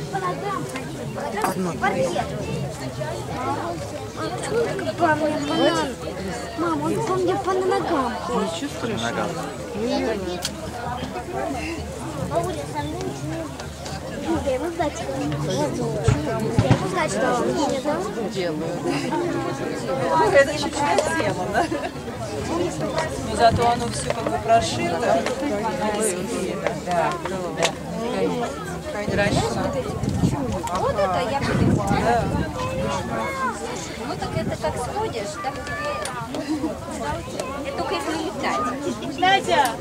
Одно. Мам, он по мне по ногам. Не чувствуешь? Нога. Я ему сдать. Я ему сдать дала. Делаю. Это чуть-чуть тема, да? Но зато оно все как бы прошито. Да. Конечно. Вот это я понимаю. Да. Ну так это как сходишь, так тебе... Это только если летать. Надя!